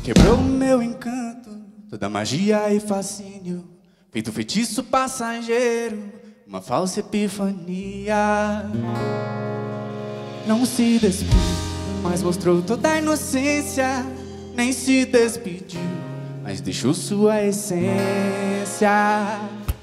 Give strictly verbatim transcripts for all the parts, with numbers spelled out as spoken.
Quebrou o meu encanto, toda magia e fascínio, feito feitiço passageiro, uma falsa epifania. Não se despiu, mas mostrou toda a inocência. Nem se despediu, mas deixou sua essência.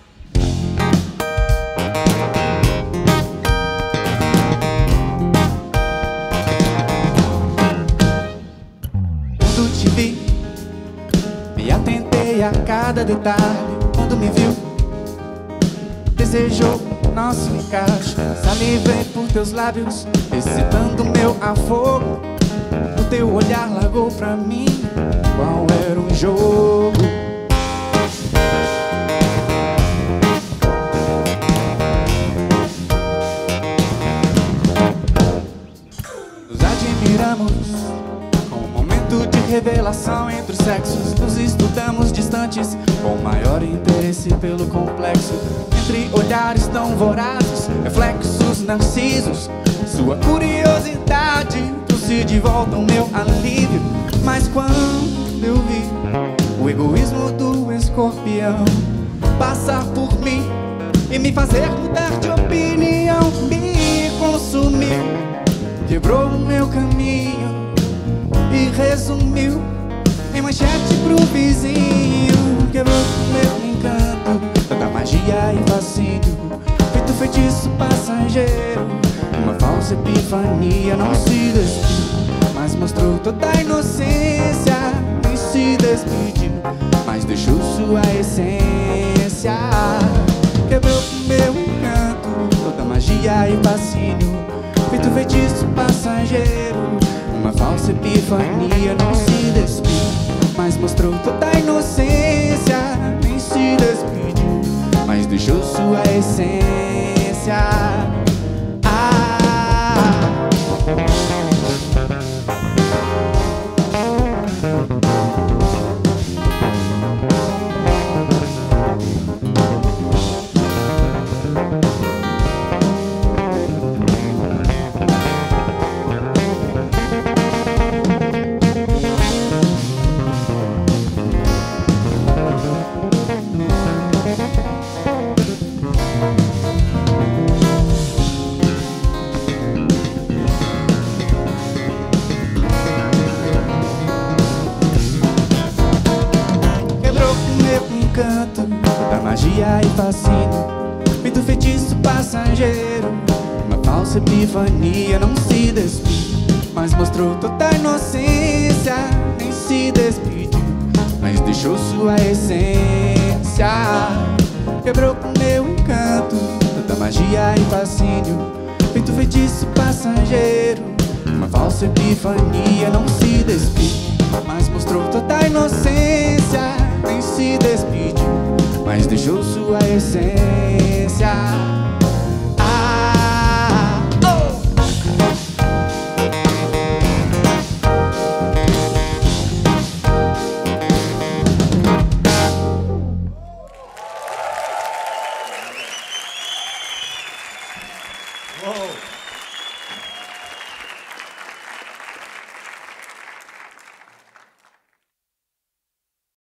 Quando te vi, me atentei a cada detalhe. Quando me viu, desejou nosso encaixe. Salivei por teus lábios, excitando meu afogo. O teu olhar largou pra mim qual era um jogo. Nos admiramos com um momento de revelação entre os sexos. Nos estudamos distantes com maior interesse pelo complexo. Entre olhares tão vorazes, reflexos narcisos, sua curiosidade trouxe de volta o meu alívio. Mas quando eu vi o egoísmo do escorpião passar por mim e me fazer mudar de opinião, me consumiu, quebrou o meu caminho e resumiu em manchete pro vizinho. Quebrou o meu encanto, toda magia e fascínio, feito feitiço passageiro, uma falsa epifania. Não se despiu, mas mostrou toda a inocência. Nem se despediu, mas deixou sua essência. Quebrou o meu encanto, toda magia e fascínio, feito feitiço passageiro, uma falsa epifania. Não se despiu, mas mostrou toda a inocência. Nem se despediu, mas deixou sua essência. Ah. Da magia e fascínio, feito feitiço passageiro, uma falsa epifania. Não se despiu, mas mostrou toda a inocência. Nem se despediu, mas deixou sua essência. Quebrou com meu encanto, toda magia e fascínio, feito feitiço passageiro, uma falsa epifania. Não se despiu, mas mostrou toda a inocência. Nem se despediu, mas deixou sua essência.